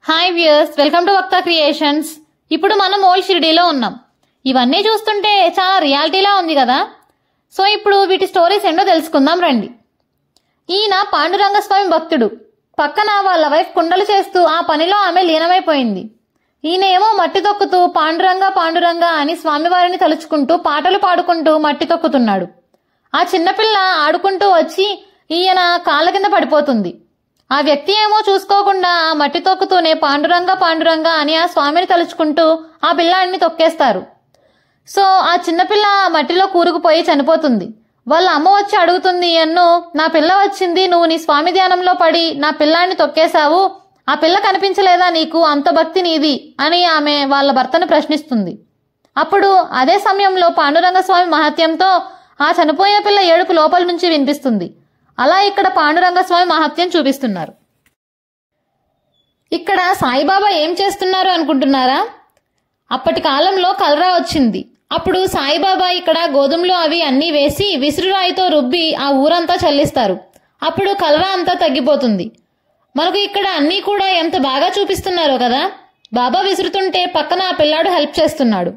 Hi viewers, welcome to Vakta creations. ఇప్పుడు మనం old షిరిడీలో ఉన్నాం. ఇవన్నీ చూస్తుంటే చాలా రియాలిటీలా ఉంది కదా. సో ఇప్పుడు వీటి స్టోరీస్ ఏంటో తెలుసుకుందాం రండి. ఈయన పాండురంగస్వామి భక్తుడు. పక్కన వాళ్ళ వైఫ్ కుండలు చేస్తూ ఆ పనిలో ఆమె లీనమైపోయింది. ఈయన ఏమో మట్టి తొక్కుతూ పాండురంగా పాండురంగా అని స్వామివారిని తలుచుకుంటూ పాటలు పాడుకుంటూ మట్టి తొక్కుతున్నాడు. ఆ చిన్నపిల్ల ఆడుకుంటూ వచ్చి ఈయన కాళ్ళ కింద పడిపోతుంది. ఆ వ్యక్తి ఏమో చూసుకోకుండా ఆ మట్టి తొక్కుతూనే పాండురంగా పాండురంగా అని ఆ స్వామిని తలుచుకుంటూ ఆ పిల్లాడిని తొక్కేస్తారు. సో ఆ చిన్నపిల్ల ఆ మట్టిలో కూరుకుపోయి చనిపోతుంది. వాళ్ళ అమ్మ వచ్చి అడుగుతుంది, ఎన్ను నా పిల్ల వచ్చింది, నువ్వు నీ స్వామి ధ్యానంలో పడి నా పిల్లాడిని తొక్కేశావు, ఆ పిల్ల కనిపించలేదా నీకు, అంత భక్తి నీది అని ఆమె వాళ్ళ భర్తను ప్రశ్నిస్తుంది. అప్పుడు అదే సమయంలో పాండురంగస్వామి మహత్యంతో ఆ చనిపోయిన పిల్ల ఏడుపు లోపల నుంచి వినిపిస్తుంది. అలా ఇక్కడ పాండురంగస్వామి మహత్యం చూపిస్తున్నారు. ఇక్కడ సాయిబాబా ఏం చేస్తున్నారు అనుకుంటున్నారా? అప్పటి కాలంలో కలరా వచ్చింది. అప్పుడు సాయిబాబా ఇక్కడ గోధుమలు అవి అన్నీ వేసి విసురురాయితో రుబ్బి ఆ ఊరంతా చల్లిస్తారు. అప్పుడు కలరా అంతా తగ్గిపోతుంది. మనకు ఇక్కడ అన్నీ కూడా ఎంత బాగా చూపిస్తున్నారో కదా. బాబా విసురుతుంటే పక్కన ఆ పిల్లాడు హెల్ప్ చేస్తున్నాడు.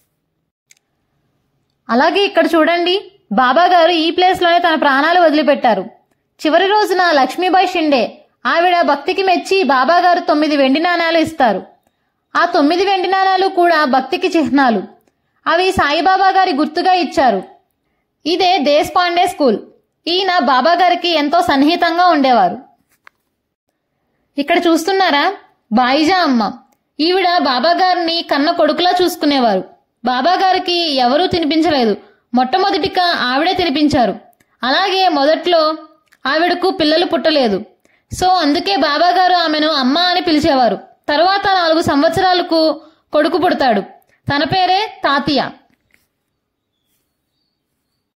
అలాగే ఇక్కడ చూడండి, బాబా గారు ఈ ప్లేస్ లోనే తన ప్రాణాలు వదిలిపెట్టారు. చివరి రోజున లక్ష్మీబాయి షిండే ఆవిడ భక్తికి మెచ్చి బాబా గారు 9 వెండి నాణాలు ఇస్తారు. ఆ 9 వెండి నాణాలు కూడా భక్తికి చిహ్నాలు. అవి సాయిబాబా గారి గుర్తుగా ఇచ్చారు. ఇదే దేశపాండే స్కూల్. ఈయన బాబా గారికి ఎంతో సన్నిహితంగా ఉండేవారు. ఇక్కడ చూస్తున్నారా, బాయిజా అమ్మ. ఈవిడ బాబా గారిని కన్న కొడుకులా చూసుకునేవారు. బాబా గారికి ఎవరూ తినిపించలేదు. మొట్టమొదటిగా ఆవిడే తినిపించారు. అలాగే మొదట్లో ఆవిడకు పిల్లలు పుట్టలేదు. సో అందుకే బాబా గారు ఆమెను అమ్మ అని పిలిచేవారు. తర్వాత 4 సంవత్సరాలకు కొడుకు పుడతాడు. తన పేరే తాతయ్య.